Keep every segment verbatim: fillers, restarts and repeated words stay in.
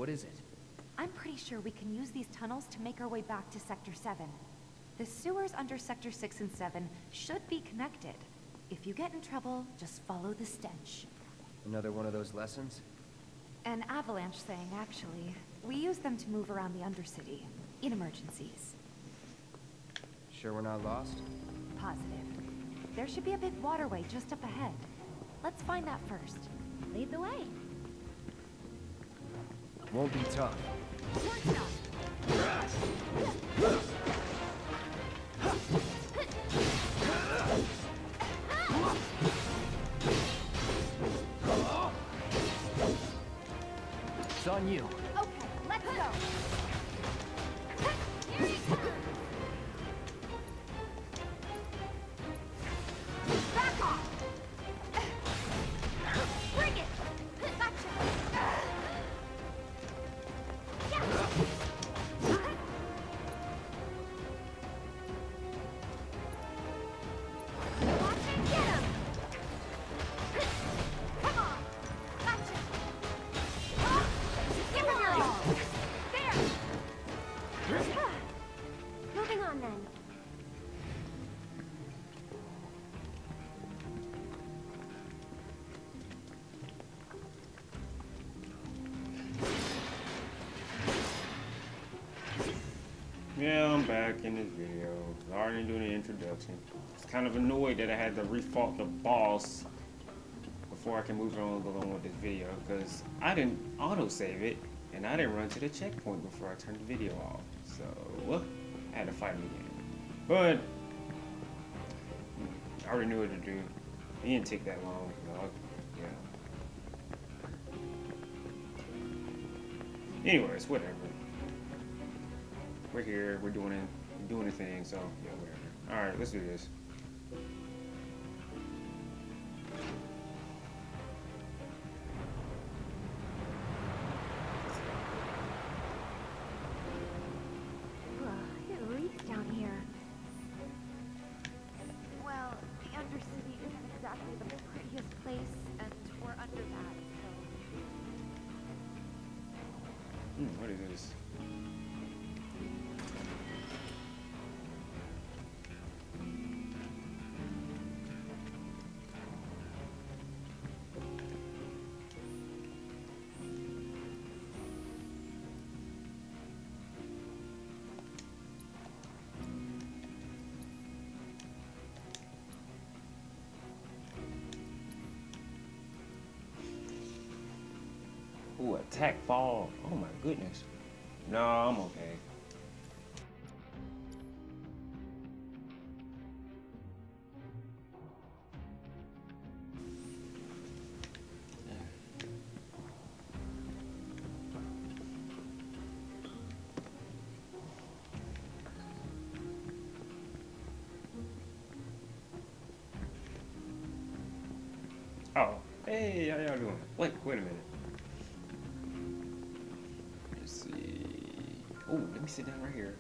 What is it? I'm pretty sure we can use these tunnels to make our way back to Sector seven. The sewers under Sector six and seven should be connected. If you get in trouble, just follow the stench. Another one of those lessons? An avalanche thing, actually. We use them to move around the Undercity, in emergencies. Sure we're not lost? Positive. There should be a big waterway just up ahead. Let's find that first. Lead the way. Won't be tough. It's on you. Okay, let's go. Here you come. Back off. Bring it. Gotcha. Watch and get him. Come on. Gotcha. Give him your all. There. Moving on then. Yeah, I'm back in this video. I already doing the introduction. I was kind of annoyed that I had to refault the boss before I can move on along with this video, because I didn't autosave it and I didn't run to the checkpoint before I turned the video off. So well, I had to fight him again. But I already knew what to do. It didn't take that long, dog. Yeah. Anyways, whatever. We're here, we're doing it, we're doing the thing, so yeah, whatever. Alright, let's do this. Ugh, it reeks down here. Well, the Undercity isn't exactly the prettiest place, and we're under that, so... Hmm, what is this? Ooh, attack fall. Oh my goodness. No, I'm okay. Oh, hey, how y'all doing? Wait, wait a minute. Let's see. Oh, let me sit down right here.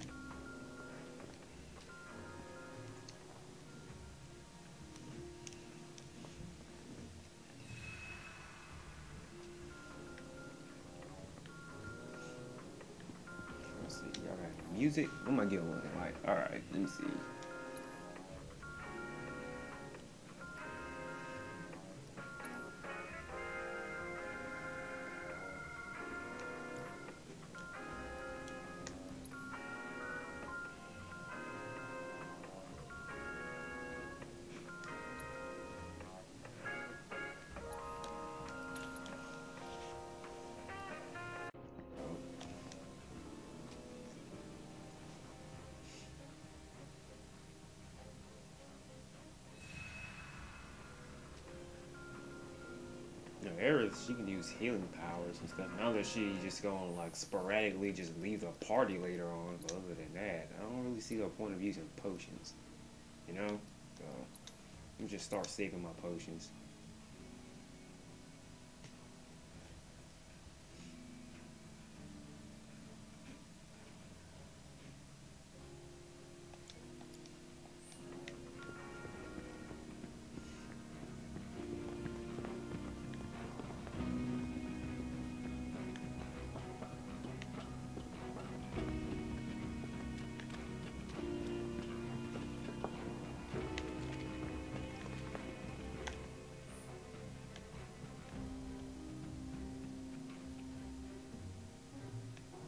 Let's see, y'all got music? What am I getting one? Like, alright, let me see. You know, Aerith, she can use healing powers and stuff. Now that she just gonna like sporadically just leave the party later on, but other than that, I don't really see the point of using potions. You know? So let me just start saving my potions.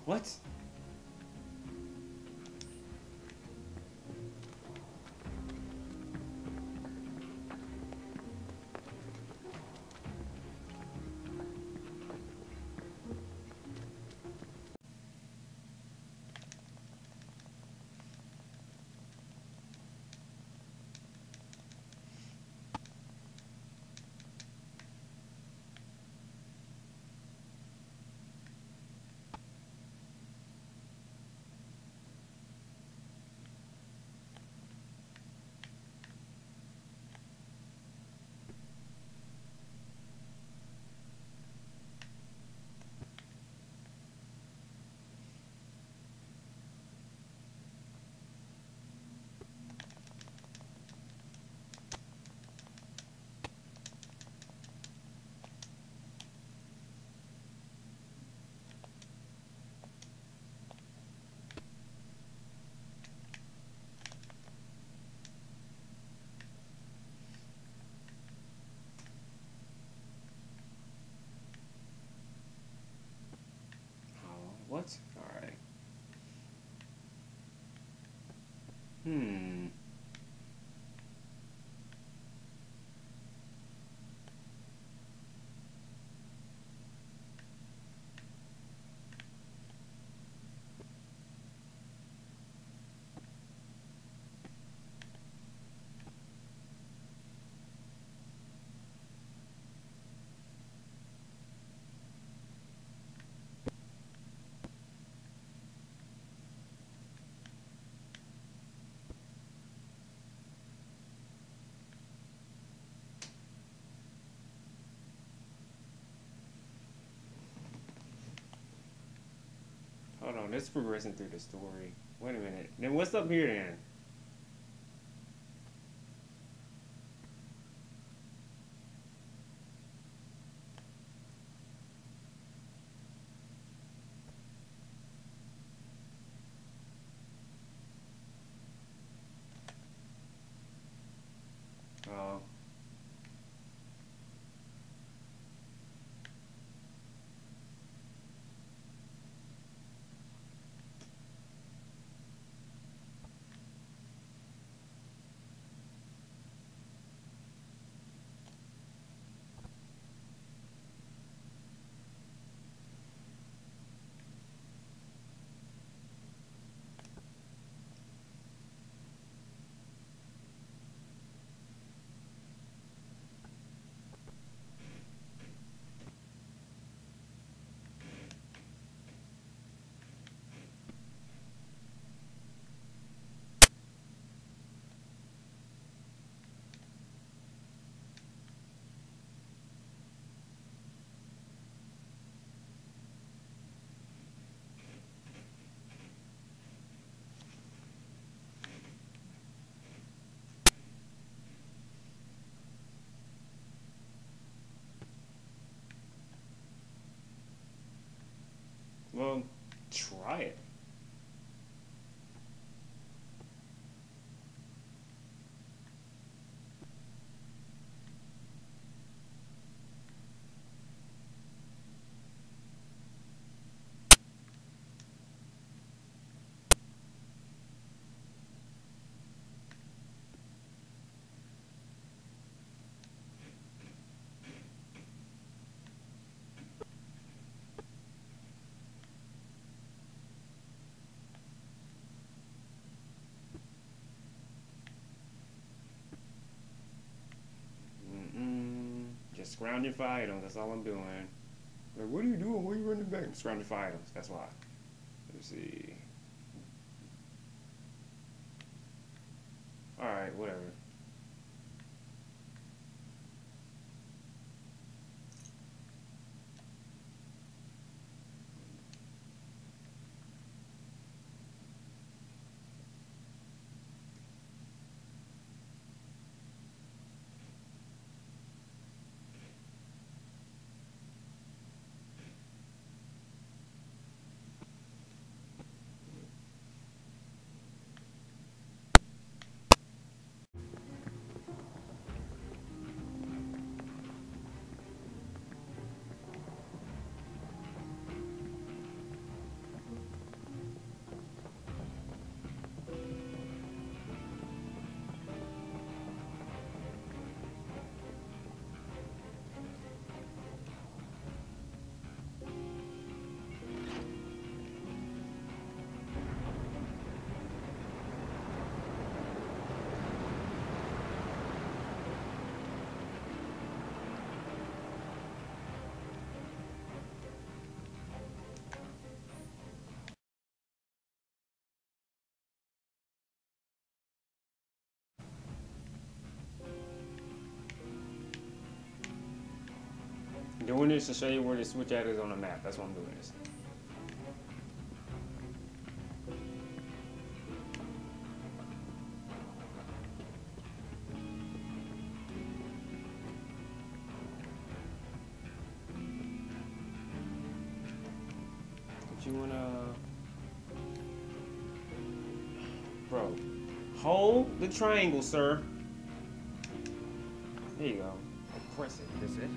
What? What? Alright. Hmm. Hold on, it's progressing through the story. Wait a minute. Then what's up here then? Oh. Well, try it. Mm-mm. Just scrounging for items. That's all I'm doing. Like, what are you doing? Why are you running back? Scrounging for items. That's why. Let's see. Alright, whatever. Doing this to show you where the switch at is on the map. That's why I'm doing this. Did you wanna... Bro, hold the triangle, sir. There you go. Press it. This it?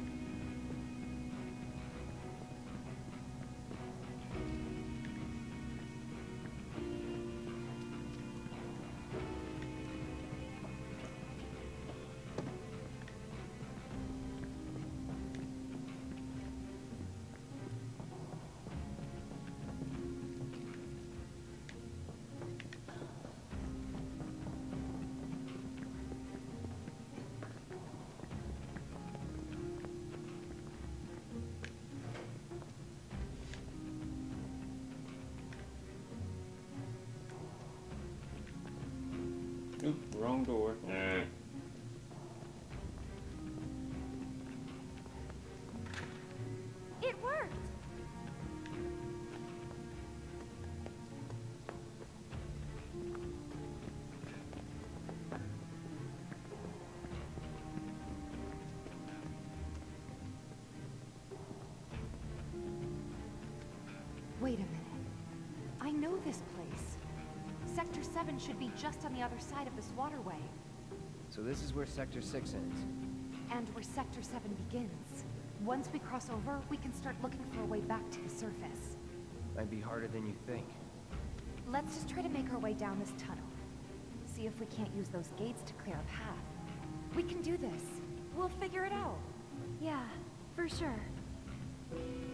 Oop, wrong door. Nah. It worked! Wait a minute. I know this place. Sector seven should be just on the other side of this waterway. So this is where Sector six ends. And where Sector seven begins. Once we cross over, we can start looking for a way back to the surface. Might be harder than you think. Let's just try to make our way down this tunnel. See if we can't use those gates to clear a path. We can do this. We'll figure it out. Yeah, for sure.